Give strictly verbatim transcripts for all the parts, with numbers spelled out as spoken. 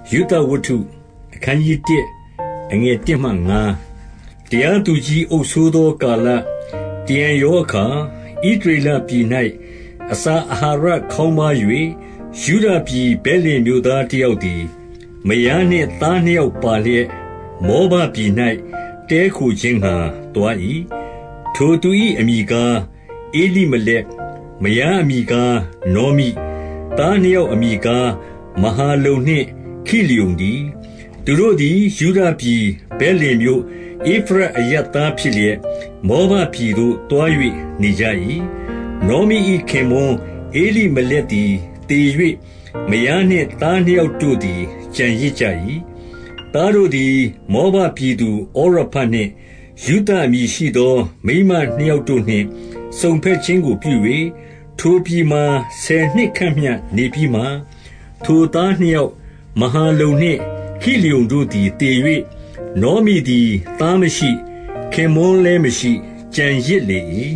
ယုဒဝတ္ထုအခန်းကြီးတစ်အငယ်တစ်မှငါးတရားသူကြီးအုပ်ဆိုးသောကာလတရံရောအခါဣသရေလပြည်၌အစာအာဟာရခေါင်းပါ၍ယုဒပြည်ဗက်လင်မြို့သားတစ်ယောက်သည်မယားနှင့်သားနှစ်ယောက်ပါလျက်မောဘပြည်၌တဲခိုခြင်းငှါသွား၏ထိုသူ၏အမည်ကားဧလိမလက်မယားအမည်ကားနောမိသားနှစ်ယောက်အမည်ကားမဟာလုံနှင့်ခိလျုန်တည်းသူတို့သည်ယုဒပြည်ဗက်လင်မြို့ဧဖရတ်အရပ်သားဖြစ်လျက်မောဘပြည်သို့သွား၍နေကြ၏နောမိ၏ခင်ပွန်းဧလိမလက်သည်တည်၍မယားနှင့်သားနှစ်ယောက်တို့သည်ကျန်ရစ်ကြ၏သားတို့သည်မောဘပြည်သူဩရဖနှင့်ယုဒအမည်ရှိသောမိန်းမနှစ်ယောက်တို့နှင့်စုံဖက်ခြင်းကိုပြု၍ထိုပြည်မှာဆယ်နှစ်ခန့်မျှနေပြီးမှထိုသားနှစ်ယောက်မဟာလုံနှင့်ခိလျုန်တို့သည်တည်၍နောမိသည်သားမရှိခင်မွန်းလည်းမရှိကြံရစ်လေ၏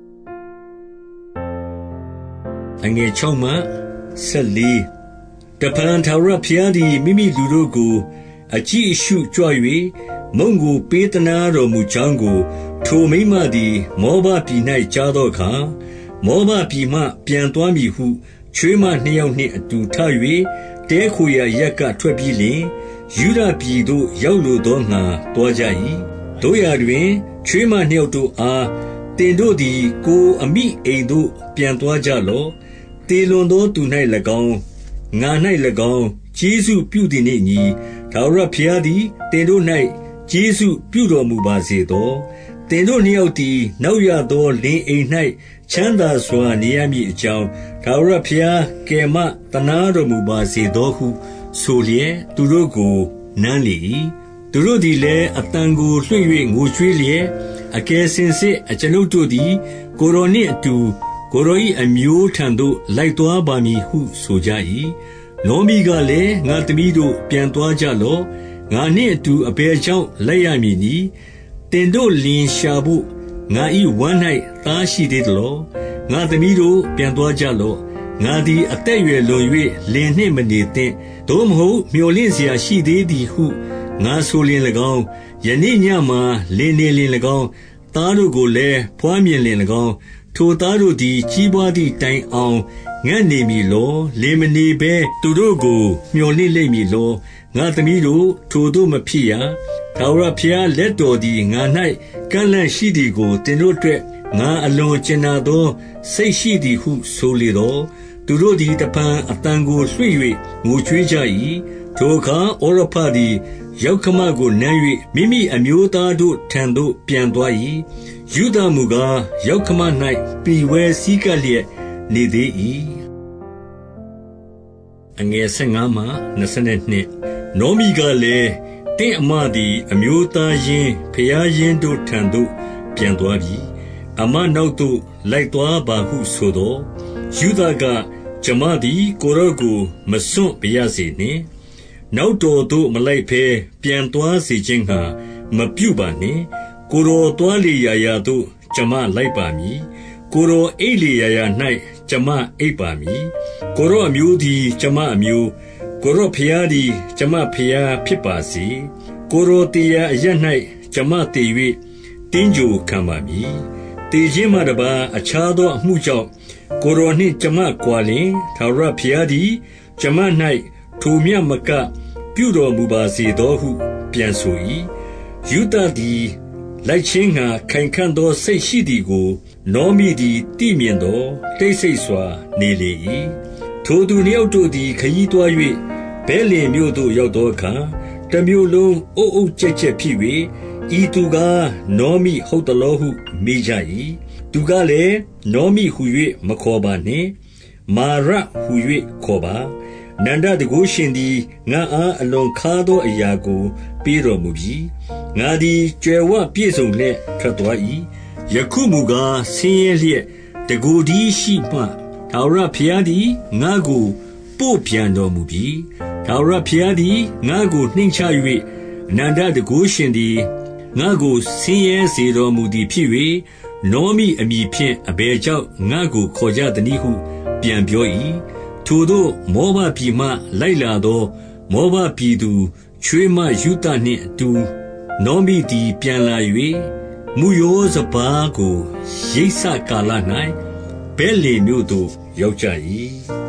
အငယ်၆မှ၁၄တဖန်ထာဝရဘုရားသည်မိမိလူတို့ကိုအကြည့်အရှုကြွ၍မုန့်ကိုပေးသနားတော်မူကြောင်းကိုထိုမိန်းမသည်မောဘပြည်၌ကြားသောအခါမောဘပြည်မှပြန်သွားမည်ဟုချွေးမနှစ်ယောက်နှင့်အတူထ၍တဲခိုရာရက်ကထွက်ပြီးလျှင်ယုဒပြည်သို့ရောက်လိုသောငှါသွားကြ၏တို့ရာတွင်ချွေးမနှစ်ယောက်တို့အားတင်တို့သည်ကိုအမိအိမ်သို့ပြန်သွားကြလော့တေလွန်သောသူ၌၎င်းငါ၌၎င်းကျေးဇူးပြုသည်နှင့်ညီထာဝရဘုရားသည်တင်တို့၌ကျေးဇူးပြုတော်မူပါစေသောတင်တို့နှစ်ယောက်သည်နောက်ရသောလင်အိမ်၌ချမ်းသာစွာနေရမည်အကြောင်းထာဝရဘုရားကယ်မသနားတော်မူပါစေသောဟုဆိုလျက်သူတို့ကိုနမ်းလေ၏သူတို့သည်လည်းအတန်ကိုလွှင့်၍ငိုကြွေးလျက်အကယ်စင်စစ်အကျွန်ုပ်တို့သည်ကိုယ်တော်နှင့်အတူကိုယ်တော်၏အမျိုးထံသို့လိုက်သွားပါမည်ဟုဆိုကြ၏နောမိကလည်းငါသမီးတို့ပြန်သွားကြလော့ငါနှင့်အတူအဘယ်ကြောင့်လိုက်ရမည်နည်းတင်တို့လင်ရှာဖို့ငါ၏ဝမ်း၌သားရှိသေးသလောငါသမီးတို့ပြန်သွားကြလော့ငါသည်အသက်ရွယ်လွန်၍လင်နှင့်မနေသင့်သို့မဟုတ်မျှော်လင့်เสียရှိသေးသည်ဟုငါဆိုလျင်၎င်းယနေ့ညမှာလင်နေလျင်၎င်းသားတို့ကိုလည်းဖွားမြင်လျင်၎င်းထိုသားတို့သည်ကြီးပွားသည့်တိုင်အောင်ငတ်နေမည်လောလင်မနေဘဲသူတို့ကိုမျှော်လင့်လိမ့်မည်လောငါသမီးတို့ထိုတို့မဖြစ်ရထာဝရဘုရားလက်တော်သည်ငါ၌ကန့်လန့်ရှိသည်ကိုသင်တို့အတွက်ငါအလွန်ကျင်နာသောစိတ်ရှိသည်ဟုဆိုလေသောသူတို့သည်တပံအတန်ကိုလွှင့်၍ငိုကြွေးကြ၏ထိုအခါဩရဖသည်ရောက်ခမကိုနမ်း၍မိမိအမျိုးသားတို့ထံသို့ပြန်သွား၏ယုဒမူကားရောက်ခမ၌ပြီဝဲစည်းကပ်လျက်နေသေး၏အငယ်၁၅မှ၂၂နောမိကလည်းတင့်အမသည်အမျိုးသားရင်းဖျားရင်းတို့ထံသို့ပြန်သွားပြီအမနောက်သို့လိုက်သွားပါဟုဆိုသောယုဒကကျွန်မသည်ကိုရော့ကိုမစွန့်ပါရစေနှင့်နောက်တော်သို့မလိုက်ဘဲပြန်သွားစေခြင်းငှါမပြုပါနှင့်ကိုရော့သွားလေရာရာသို့ကျွန်မလိုက်ပါမည်ကိုရော့အိပ်လေရာရာ၌ကျွန်မအိပ်ပါမည်ကိုရော့အမျိုးသည်ကျွန်မအမျိုးကိုရော့ဖျားသည်ကျွန်မဖျားဖြစ်ပါစေကိုရော့တရားအရ၌ကျွန်မတည်၍တင်းကြိုခံပါမည်တည်ခြင်းမှတပါအခြားသောအမှုကြောင့်ကိုရောနှင့်ကျွန်မကွာလင်ထာဝရဘုရားသည်ကျွန်မ၌ထိုမြတ်မကပြုတော်မူပါစေသောဟုပြန်ဆို၏ယုဒသည်လိုက်ခြင်းငှါခိုင်ခံ့သောစိတ်ရှိသည်ကိုနောမိသည်သိမြင်သောတိတ်ဆိတ်စွာနေလေ၏ထိုသူနှစ်ယောက်တို့သည်ခရီးသွား၍ဗက်လင်မြို့သို့ရောက်သောအခါတမြို့လုံးအုပ်အုပ်ကျက်ကျက်ဖြစ်၍ဤသူကားနောမိဟုတ်သလောဟုမေးကြ၏သူကလည်းနောမိဟူ၍မခေါ်ပါနှင့်မာရဟူ၍ခေါ်ပါနန္ဒတကုရှင်သည်ငါအားအလွန်ခါသောအရာကိုပေးတော်မူပြီငါသည်ကြွယ်ဝပြည့်စုံလျက်ထွက်သွား၏ယခုမူကားဆင်းရဲလျက်တကူဒီရှိမှထာဝရဘုရားသည်ငါကိုပို့ပြန်တော်မူပြီထာဝရဘုရားသည်ငါကိုနှိမ့်ချ၍အနန္တတကုရှင်သည်ငါကိုဆင်းရဲစေတော်မူသည်ဖြစ်၍နောမိအမည်ဖြင့်အဘယ်ကြောင့်ငါကိုခေါ်ကြသနည်းဟုပြန်ပြော၏ထိုသို့မောဘပြည်မှလိုက်လာသောမောဘပြည်သူချွေးမယူသနှင့်အတူနောမိသည်ပြန်လာ၍မူယောစပါးကိုရိတ်ဆကာလ၌ဗက်လင်မြို့သို့ရောက်ကြ၏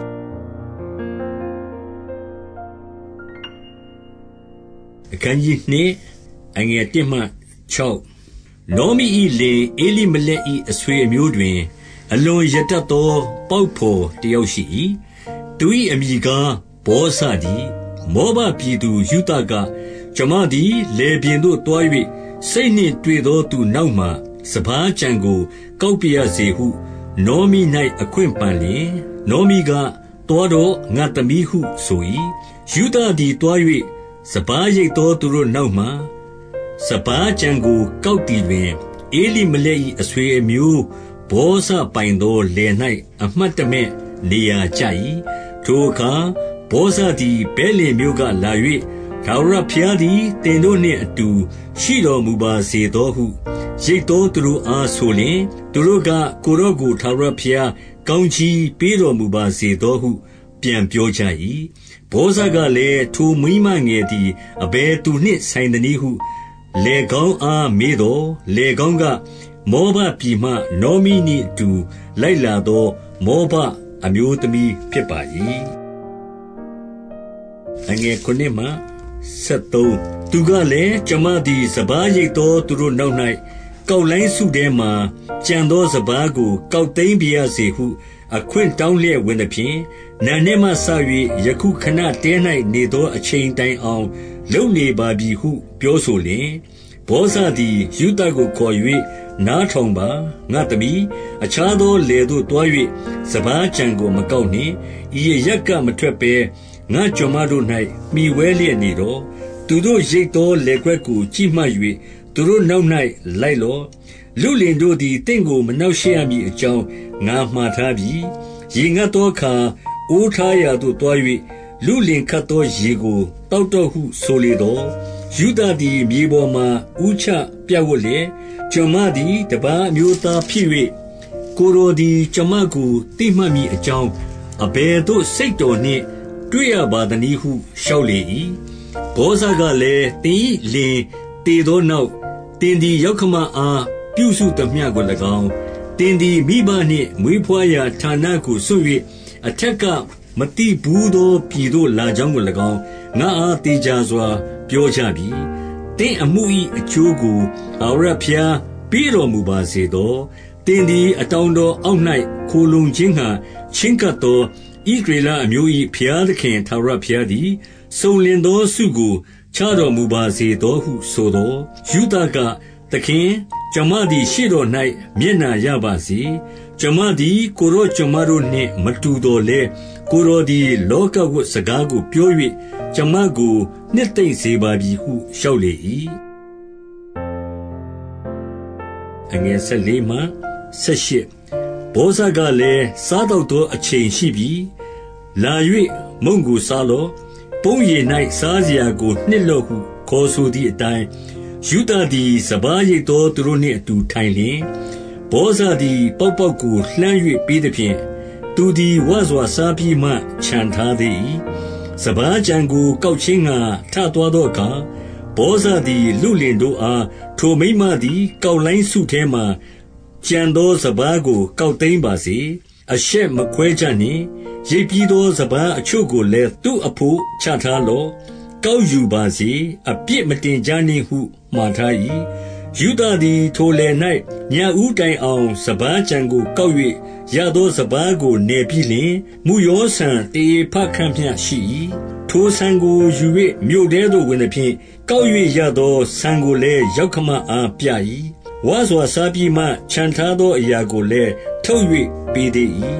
အခန်းကြီးနှစ်အငယ်တစ်မှခြောက်နောမိ၏လင်အေလိမလက်၏အဆွေအမျိုးတွင်အလွန်ရတတ်သောပေါက်ဖော်တယောက်ရှိ၏သူ၏အမည်ကားဘောဇတည်းမောဘပြည်သူယူသကကျွန်မသည်လေပြင်သို့တွား၍စိတ်နှင့်တွေ့သောသူနောက်မှစပါးကြံကိုကောက်ပြရစေဟုနောမိ၌အခွင့်ပန်လျင်နောမိကတွားတော့ငါသမီးဟုဆို၏ယူသသည်တွား၍စပါးရိတ်သောသူတို့နောက်မှစပါးကြံကိုကောက်တည်တွင်အေလိမလက်၏အဆွေအမျိုးဘောဇပိုင်သောလယ်၌အမှတ်တမဲ့နေရာကျ၏ထိုအခါဘောဇသည်ဗက်လင်မြို့ကလာ၍ထာဝရဘုရားသည်သင်တို့နှင့်အတူရှိတော်မူပါစေသောဟုရိတ်သောသူတို့အားဆိုလျှင်သူတို့ကကိုယ်တော်ကိုထာဝရဘုရားကောင်းချီးပေးတော်မူပါစေသောဟုပြန်ပြောကြ၏ဘောဇကလည်းထိုမိန်းမငယ်သည်အဘယ်သူနှင့်ဆိုင်သနည်းဟုလေကောင်းအားမေးတော်လေကောင်းကမောဘပြည်မှနောမိနှင့်အတူလိုက်လာသောမောဘအမျိုးသမီးဖြစ်ပါ၏အငယ်ခုနှစ်မှဆက်သုံးသူကလည်းကျွန်မသည်စပါးရိတ်သောသူတို့နောက်၌ကောက်လိုင်းစုထဲမှကြံသောစပါးကိုကောက်သိမ်းပြရစေဟုအခွင့်တောင်းလျက်ဝင်သည်ဖြင့်နာနှင့်မှဆ၍ယခုခဏတဲ၌နေသောအချိန်တိုင်အောင်လုံနေပါပြီဟုပြောဆိုလျင်ဘောဇသည်ယူသကိုခေါ်၍နားထောင်ပါငါသမီးအခြားသောလေသို့တွား၍စပါးကြံကိုမကောက်နှင့်ဤရက်ကမထွက်ဘဲငါကျွန်မတို့၌မိဝဲလျက်နေတော့သူတို့ရိတ်သောလေကွက်ကိုကြည့်မှတ်၍သူတို့နောက်၌လိုက်လောလူလင်တို့သည်တင့်ကိုမနှောက်ရှက်ရမည်အကြောင်းငါမှားထားပြီရေငတ်သောအခါအိုးထားရာသို့တွား၍လူလင်ခတ်သောရေကိုတောက်တော့ဟုဆိုလေတော့ယူဒသည်မြေပေါ်မှဥချပြတ်ဝတ်လျက်ကျွန်မသည်တပါးအမျိုးသားဖြစ်၍ကိုယ်တော်သည်ကျွန်မကိုသိမှတ်မိအကြောင်းအဘယ်သို့စိတ်တော်နှင့်တွေ့ရပါသနည်းဟုလျှောက်လေ၏ဘောဇကလည်းတင်၏လင်တည်သောနောက်တင်သည်ရောက်ခမအားပြုစုသမျှကို၎င်းတင်သည်မိဘနှင့်မွေးဖွားရာဌာနကိုဆွ၍အထက်ကမတိဘူးသောပြည်သို့လာကြောင်းကို၎င်းငါအားတေချာစွာပြောကြပြီတင်အမှု၏အကျိုးကိုထာဝရဘုရားပေးတော်မူပါစေသောတင်သည်အတောင်တော်အောက်၌ခိုလုံခြင်းဟံချင်းကပ်သောဣသရေလအမျိုး၏ဘုရားသခင်ထာဝရဘုရားသည်စုံလင်သောဆုကိုချတော်မူပါစေသောဟုဆိုသောယူဒကသခင်ကျွန်မသည်ရှေ့တော်၌မျက်နှာရပါစေကျွန်မသည်ကိုယ်တော်ကျွန်မတို့နှင့်မတူတော်လဲကိုယ်တော်သည်လောကဝတ်စကားကိုပြော၍ကျွန်မကိုနှစ်သိမ့်စေပါပြီဟုလျှောက်လေ၏အငယ်ဆက်လေးမှဆက်ရှစ်ဘောဇကလည်းစားတော့သောအချိန်ရှိပြီလာ၍မုန့်ကိုစားလော့ပုံရည်၌စားစရာကိုနှစ်လော့ဟုခေါ်ဆိုသည့်အတိုင်းယူဒသည်စပါးရိတ်သောသူတို့နှင့်အတူထိုင်လျင်ဘောဇသည်ပေါက်ပေါက်ကိုလှမ်း၍ပေးသည်ဖြင့်သူသည်ဝါစွာစားပြီးမှခြံထားသေး၏စပါးကြံကိုကောက်ချင်းငါထသွားသောအခါဘောဇသည်လူလင်တို့အားထိုမိန်းမသည်ကောက်လိုင်းစုထဲမှကြံသောစပါးကိုကောက်သိမ်းပါစေအရှက်မခွဲကြနှင့်ရိပ်ပြီးသောစပါးအချို့ကိုလည်းသူ့အဖို့ချထားလော့ကောက်ယူပါစေအပြစ်မတင်ကြနှင့်ဟုမှားထား၏ယူဒသည်ထိုလယ်၌ညဦးတိုင်အောင်စပါးကြံကိုကောက်၍ရသောစပါးကိုနယ်ပြီးလျှင်မူယောဆန်တေဖခန့်မျှရှိ၏ထိုဆန်ကိုယူ၍မြို့ထဲသို့ဝင်သည်ဖြင့်ကောက်၍ရသောဆန်ကိုလည်းရောက်ခမအားပြ၏ဝါစွာစားပြီးမှခြံထားသောအရာကိုလည်းထုတ်၍ပေးသေး၏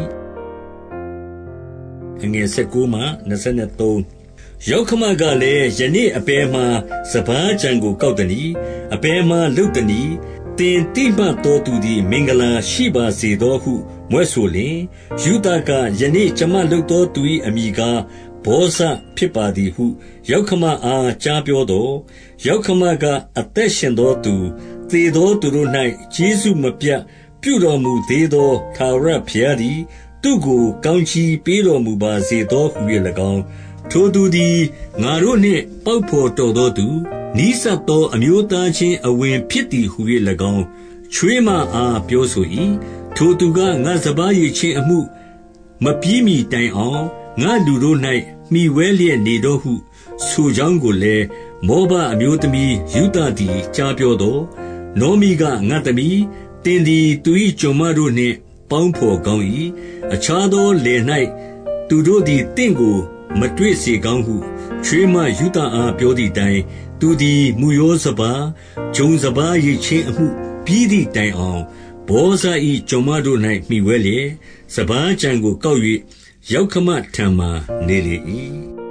အငယ်၁၉မှ၂၃ယောက်ခမကလည်းယနေ့အဘယ်မှစပါးကြံကိုကောက်တနီအဘယ်မှလုတ်တနီတင်တိမှတ်တော်သူသည်မင်္ဂလာရှိပါစေသောဟုမွဲ့ဆိုလျင်ယူဒကယနေ့ကျွန်မလုတ်တော်သူ၏အမိကားဘောဇဖြစ်ပါသည်ဟုယောက်ခမအားကြားပြောတော်ယောက်ခမကအသက်ရှင်သောသူသေသောသူတို့၌ကျေးဇူးမပြတ်ပြုတော်မူသေးသောထာဝရဘုရားသည်သူကိုကောင်းချီးပေးတော်မူပါစေသောဟု၍၎င်းထိုသူသည်ငါတို့နှင့်ပေါက်ဖော်တော်သောသူနီးစပ်သောအမျိုးသားချင်းအဝင်ဖြစ်သည်ဟု၍၎င်းချွေးမအားပြောဆို၏ထိုသူကငါစပါးရည်ချင်းအမှုမပြီးမီတိုင်အောင်ငါလူတို့၌မှီဝဲလျက်နေတော့ဟုဆိုကြောင်းကိုလည်းမောဘအမျိုးသမီးယူဒသည်ကြားပြောတော့နောမိကငါသမီးတင်သည်သူ၏ကျွန်မတို့နှင့်ပေါင်းဖော်ကောင်း၏အခြားသောလယ်၌သူတို့သည်တင့်ကိုမတွေ့စေကောင်းဟုချွေးမယူဒအားပြောသည့်တိုင်သူသည်မူယောစပါးဂျုံစပါးရည်ချင်းအမှုပြီးသည့်တိုင်အောင်ဘောဇာ၏ကျွန်မတို့၌မှီဝဲလျက်စပါးကြံကိုကောက်၍ရောက်ခမထံမှနေလေ၏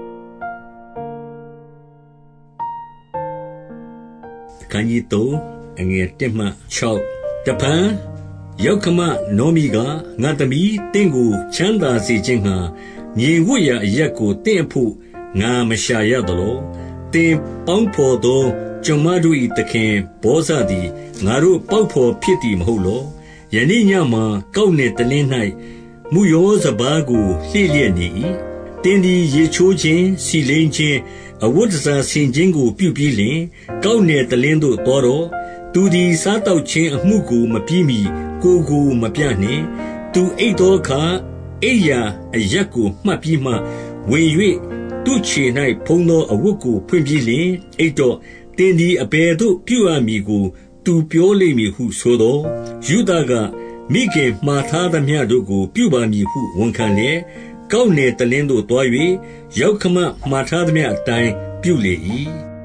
ခန်းကြီးသုံးအငယ်တစ်မှခြောက်တပံရောက်ခမနောမိကငါသမီးတင့်ကိုချမ်းသာစေခြင်းငှာငြိမ်ဝတ်ရာအရက်ကိုတင့်အဖို့ငါမရှာရသလောတင်ပေါင်းဖော်သောကျွန်မတို့၏သခင်ဘောဇသည်ငါတို့ပေါက်ဖော်ဖြစ်သည်မဟုတ်လောယနေ့ညမှာကောက်နယ်တလင်း၌မူယောစပါးကိုလှည့်လျက်နေ၏တင်သည်ရေချိုးခြင်းစီလိန်ခြင်းအဝတ်တစားဆင်ခြင်းကိုပြုပြီးလျှင်ကောက်နယ်တလင်းသို့တော်တော့သူသည်စားတောက်ခြင်းအမှုကိုမပြီးမီကိုယ်ကိုမပြနှင့်သူအိတ်သောအခါအိယာအရက်ကိုမှတ်ပြီးမှဝင်၍သူ့ခြေ၌ဖုံးသောအဝတ်ကိုဖွင့်ပြီးလျှင်အိတ်တော့တင်သည်အဘယ်သို့ပြုရမည်ကိုသူပြောလိမ့်မည်ဟုဆိုသောယူဒကမိခင်မှားထားသမျှတို့ကိုပြုပါမည်ဟုဝန်ခံလျက်ကောက်နယ်တလင်းသို့သွား၍ရောက်ခမမှားထားသမျှအတိုင်းပြုလေ၏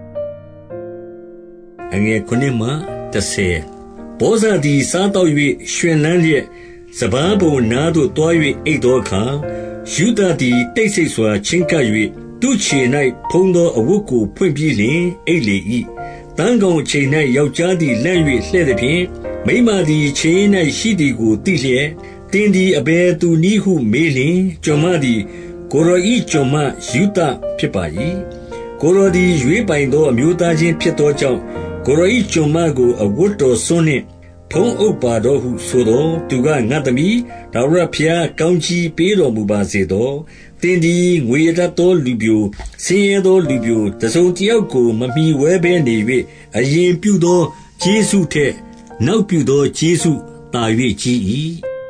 အငယ်ခုနှစ်မှတစ်ဆယ်ဘောဇာသည်စားတော့၍ရှင်လန်းလျက်စပါးပုံနားသို့သွား၍အိတ်သောအခါယူဒသည်တိတ်ဆိတ်စွာချင်းကပ်၍သူ့ခြေ၌ဖုံးသောအဝတ်ကိုဖွင့်ပြီးလျှင်အိတ်လေ၏တန်းကောင်အချိန်၌ယောက်ျားသည်လန့်၍လှဲ့သည်ဖြင့်မိန်းမသည်ခြေ၌ရှိသည်ကိုသိလျက်တင်းသည်အဘယ်သူနည်းဟုမေးလျှင်ကျွန်မသည်ကိုရောဤကျွန်မယူဒဖြစ်ပါ၏ကိုရောသည်ရွေးပိုင်သောအမျိုးသားချင်းဖြစ်သောကြောင့်ကိုရောဤကျွန်မကိုအဝတ်တော်စွန်းနှင့်ဖုံးအုပ်ပါတော်ဟုဆိုသောသူကငါသမီးဒါဝရဖျားကောင်းချီးပေးတော်မူပါစေသောတင်သည်ငွေရတတ်သောလူပြိုဆင်းရဲသောလူပြိုတစုံတယောက်ကိုမမီဝဲဘဲနေ၍အရင်ပြုသောဂျေစုထက်နောက်ပြုသောဂျေစုတာ၍ကြီး၏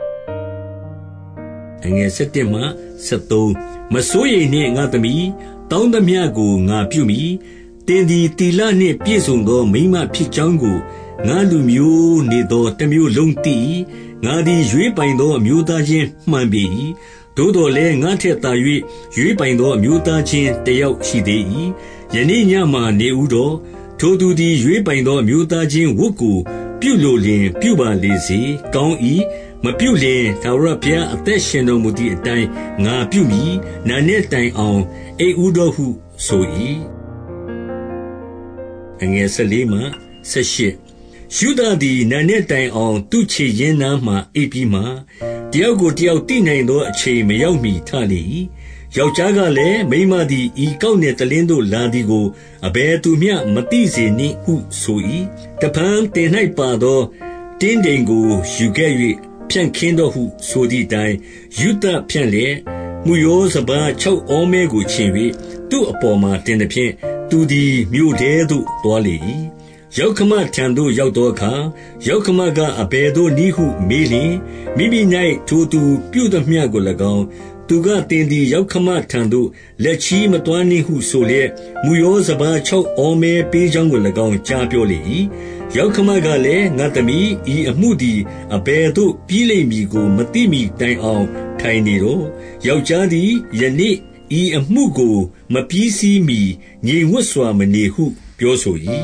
အငယ်၁၁မှ၁၃မစိုးရိမ်နှင့်ငါသမီးတောင်းသမျှကိုငါပြုမိတင်သည်တီလနှင့်ပြည့်စုံသောမိန်းမဖြစ်ကြောင်းကိုငါလူမျိုးနေသောတမျိုးလုံးသိငါသည်ရွေးပိုင်သောအမျိုးသားချင်းမှန်ပေ၏သို့တော်လည်းငါထက်သာ၍ရွေးပိုင်သောအမျိုးသားချင်းတယောက်ရှိသေး၏ယနေ့ညမှနေဦးတော့ထိုသူသည်ရွေးပိုင်သောအမျိုးသားချင်းဝတ်ကိုပြုလိုလျင်ပြုပါလေစေကောင်း၏မပြုလျင်ထာဝရဘုရားအသက်ရှင်တော်မူသည့်အတိုင်းငါပြုမည်နာနဲ့တိုင်အောင်အိဦးတော်ဟုဆို၏အငယ်၁၄မှ၁၈ယူဒသည်နာနဲ့တိုင်အောင်သူ့ခြေရင်းနားမှအိပ်ပြီးမှတယောက်ကိုတယောက်သိနိုင်သောအချိန်မရောက်မီထလေ၏ယောက်ျားကလည်းမိန်းမသည်ဤကောက်နယ်တလင်းသို့လာသည်ကိုအဘယ်သူမျှမသိစေနှင့်ဟုဆို၏တဖန်တင်၌ပါသောတင်းတိမ်ကိုယူခဲ့၍ဖြန့်ခင်းတော်ဟုဆိုသည့်တိုင်ယူဒဖြန့်လျက်မူယောစပါး၆ဩမဲကိုချင်၍သူ့အပေါ်မှာတင်သည်ဖြင့်သူသည်မြို့ထဲသို့သွားလေ၏ရောက်ခမထံသို့ရောက်သောအခါရောက်ခမကအဘယ်သို့နည်းဟုမေးလျင်မိမိ၌ထိုသူပြုသမျှကို၎င်းသူကတင်သည်ရောက်ခမထံသို့လက်ချီးမတွန်းနှင့်ဟုဆိုလျက်မူယောစပါး၆ဩမဲပေးကြောင်းကို၎င်းကြားပြောလေ၏ရောက်ခမကလည်းငါသမီးဤအမှုသည်အဘယ်သို့ပြီးလိမ့်မည်ကိုမသိမီတိုင်အောင်ထိုင်နေတော့ယောက်ျားသည်ယနေ့ဤအမှုကိုမပြီးစီးမီငြိမ်ဝတ်စွာမနေဟုပြောဆို၏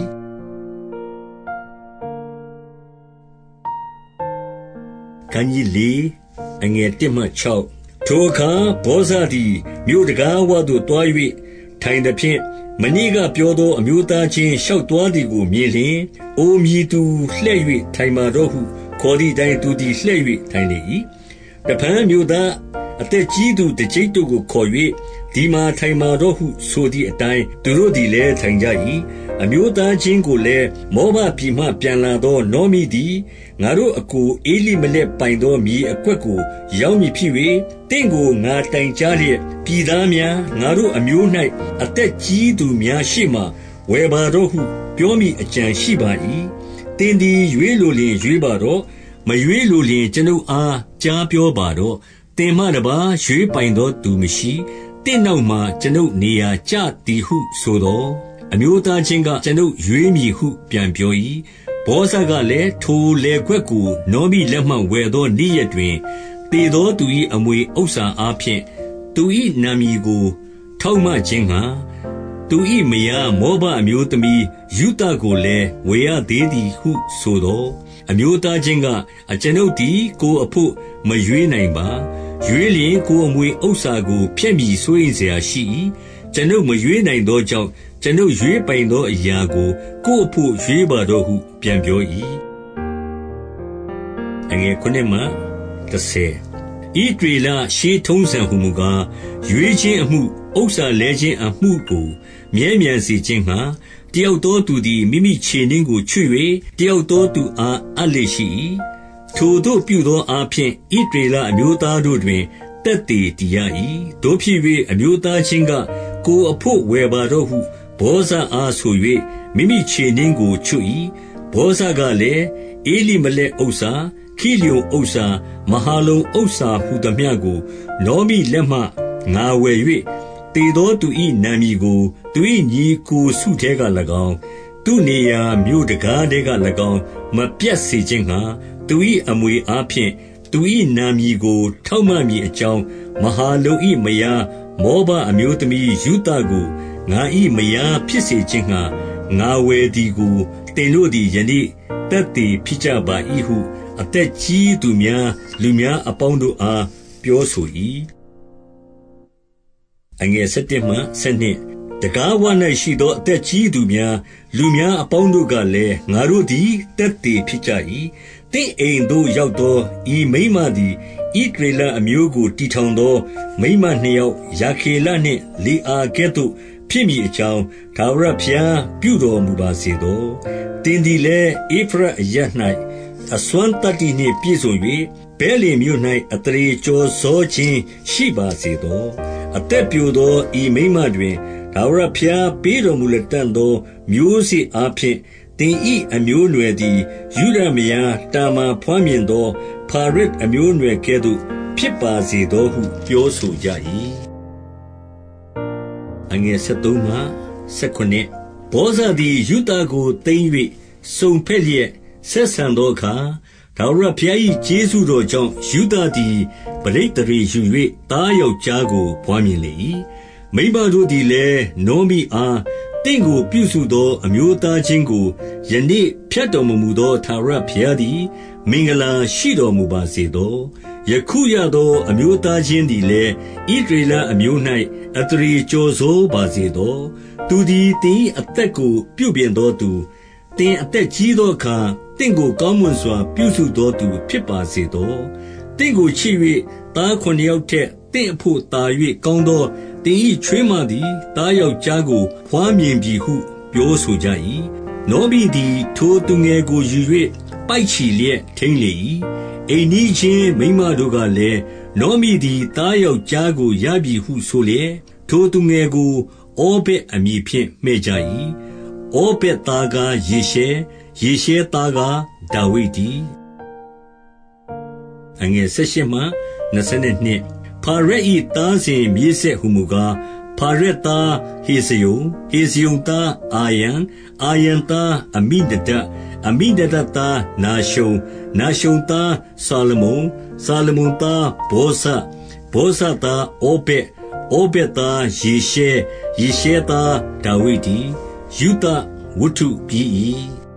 ခန်းကြီးလေးအငယ်တစ်မှ၆ထိုအခါဘောဇသည်မြို့တကားဝသို့တွား၍ထိုင်သည်ဖြင့်မနေ့ကပြောသောအမျိုးသားချင်းလျှောက်သွားသည်ကိုမြင်လျင်အိုမြည်သူလှဲ့၍ထိုင်ပါတော့ဟုခေါ်သည့်တိုင်သူသည်လှဲ့၍ထိုင်လေ၏တဖန်မြို့သားအသက်ကြီးသူတကျိပ်တို့ကိုခေါ်၍ဒီမှာထိုင်ပါတော့ဟုဆိုသည့်အတိုင်းသူတို့သည်လည်းထိုင်ကြ၏အမျိုးသားချင်းကိုလည်းမောဘပြည်မှပြန်လာသောနောမိသည်ငါတို့အကိုအေလိမလက်ပိုင်သောမြေအကွက်ကိုရောက်မည်ဖြစ်၍တင့်ကိုငါတိုင်ကြားလျက်ပြည်သားများငါတို့အမျိုး၌အသက်ကြီးသူများရှိမှဝယ်ပါတော့ဟုပြောမိအကြံရှိပါ၏တင်သည်ရွေးလိုလျင်ရွေးပါတော့မရွေးလိုလျင်ကျွန်ုပ်အားကြားပြောပါတော့တင်မှတပါရွေးပိုင်သောသူမရှိတင့်နောက်မှကျွန်ုပ်နေရာကျသည်ဟုဆိုသောအမျိုးသားချင်းကကျွန်ုပ်ရွေးမည်ဟုပြန်ပြော၏ဘောဇကလည်းထိုလေခွက်ကိုနောမိလက်မှဝယ်သောနေ့ရက်တွင်တေသောသူ၏အမွေဥစ္စာအားဖြင့်သူ၏နာမည်ကိုထောက်မှခြင်းငှာသူ၏မယားမောဘအမျိုးသမီးယုတကိုလည်းဝယ်ရသေးသည်ဟုဆိုသောအမျိုးသားချင်းကအကျွန်ုပ်သည်ကိုအဖို့မရွေးနိုင်ပါရွေးလျင်ကိုအမွေဥစ္စာကိုဖျက်မိဆိုရင်เสียရှိ၏ကျွန်ုပ်မရွေးနိုင်သောကြောင့်ကျွန်ုပ်ရွေးပိုင်သောအရာကိုကိုအဖို့ရွေးပါတော့ဟုပြန်ပြော၏အငယ်ခုနှစ်မှတစ်ဆယ်ဣဒရေလရှေးထုံးစံဟုမူကားရွေးခြင်းအမှုဥစ္စာလဲခြင်းအမှုကိုမြဲမြံစေခြင်းငှာတယောက်သောသူသည်မိမိခြေနှင်းကိုချွတ်၍တယောက်သောသူအားအပ်လေရှိ၏ထိုတို့ပြုသောအားဖြင့်ဣဒရေလအမျိုးသားတို့တွင်တက်တည်တည်ရ၏တို့ဖြစ်၍အမျိုးသားချင်းကကိုအဖို့ဝယ်ပါတော့ဟုဘောဇအားဆို၍မိမိခြေနှင်းကိုချွတ်၏ဘောဇကလည်းအေလိမလက်ဥစ္စာခိလျုန်ဥစ္စာမဟာလုံဥစ္စာဟုသမျှကိုနောမိလက်မှငါဝယ်၍တေသောသူ၏နာမည်ကိုသူ၏ညီကိုစုထဲက၎င်းသူနေရာမြို့တကားထဲက၎င်းမပြတ်စေခြင်းငှာသူ၏အမွေအားဖြင့်သူ၏နာမည်ကိုထောက်မှမည်အကြောင်းမဟာလုံ၏မယားမောဘအမျိုးသမီးယုတကိုငါ၏မယားဖြစ်စေခြင်းငှာငါဝယ်သည်ကိုတင်တို့သည်ယနေ့တက်တည်ဖြစ်ကြပါ၏ဟုအသက်ကြီးသူများလူများအပေါင်းတို့အားပြောဆို၏အငယ်၁၁မှ၁၂တကားဝ၌ရှိသောအသက်ကြီးသူများလူများအပေါင်းတို့ကလည်းငါတို့သည်တက်တည်ဖြစ်ကြ၏တင့်အိမ်သို့ရောက်သောဤမိန်းမသည်ဣဒရေလအမျိုးကိုတည်ထောင်သောမိန်းမနှစ်ယောက်ယာခေလနှင့်လေအာကဲ့သို့ဖြစ်မည်အကြောင်းထာဝရဘုရားပြုတော်မူပါစေသောတင်သည်လည်းဧဖရတ်အရပ်၌အစွမ်းတတ္တိနှင့်ပြည့်စုံ၍ဘဲလင်မြို့၌အတရေကျော်စောခြင်းရှိပါစေသောအသက်ပြိုသောဤမိန်းမတွင်ထာဝရဘုရားပေးတော်မူလက်တန်သောမျိုးစေ့အားဖြင့်တင်ဤအမျိုးနွယ်သည်ယူဒမယားတာမာဖွားမြင်သောဖာရစ်အမျိုးနွယ်ကဲ့သို့ဖြစ်ပါစေသောဟုပြောဆိုကြ၏အငယ်၁၃မှ၁၉ဘောဇသည်ယုတကိုသိမ်း၍စုံဖက်လျက်ဆက်ဆံသောအခါထာဝရဘုရား၏ကျေးဇူးတော်ကြောင့်ယုဒသည်ပဋိသန္ဓေယူ၍သားယောက်ျားကိုဘွားမြင်လေ၏မိန်းမတို့သည်လည်းနောမိအားတင့်ကိုပြုစုသောအမျိုးသားချင်းကိုယနေ့ဖြတ်တော်မမူသောထာဝရဘုရားသည်မင်္ဂလာရှိတော်မူပါစေသောယခုရသောအမျိုးသားချင်းသည်လည်းဣသရေလအမျိုး၌အတရေကျော်စိုးပါစေသောသူသည်တင်အသက်ကိုပြုပြင်သောသူတင်အသက်ကြီးသောအခါတင့်ကိုကောင်းမွန်စွာပြုစုသောသူဖြစ်ပါစေသောတင့်ကိုချစ်၍သားခုနှစ်ယောက်ထက်တင့်အဖို့သာ၍ကောင်းသောတင်၏ချွေးမသည်သားယောက်ျားကိုဖွားမြင်ပြီဟုပြောဆိုကြ၏နောမိသည်ထိုသူငယ်ကိုယူ၍ပိုက်ချီလျက်ထိန်းလေ၏အိမ်နီးချင်းမိန်းမတို့ကလည်းနောမိသည်သားယောက်ျားကိုရပြီဟုဆိုလျက်ထိုသူငယ်ကိုဩဗက်အမည်ဖြင့်မှဲ့ကြ၏ဩဗက်သားကားယေရှဲယေရှဲသားကားဒါဝိဒ်တည်းအငယ်၁၈မှ၂၂ဖာရက်၏သားစဉ်မြေးဆက်ဟုမူကားဖာရက်သားဟေဇယုန်ဟေဇယုန်သားအာယံအာယံသားအမိနဒပ်အမိနဒပ်သားနာရှုန်နာရှုန်သားဆာလမုန်ဆာလမုန်သားဘောဇဘောဇသားဩဗက်ဩဗက်သားယေရှဲယေရှဲသားဒါဝိဒ်တည်းယုဒဝတ္ထုပြီး၏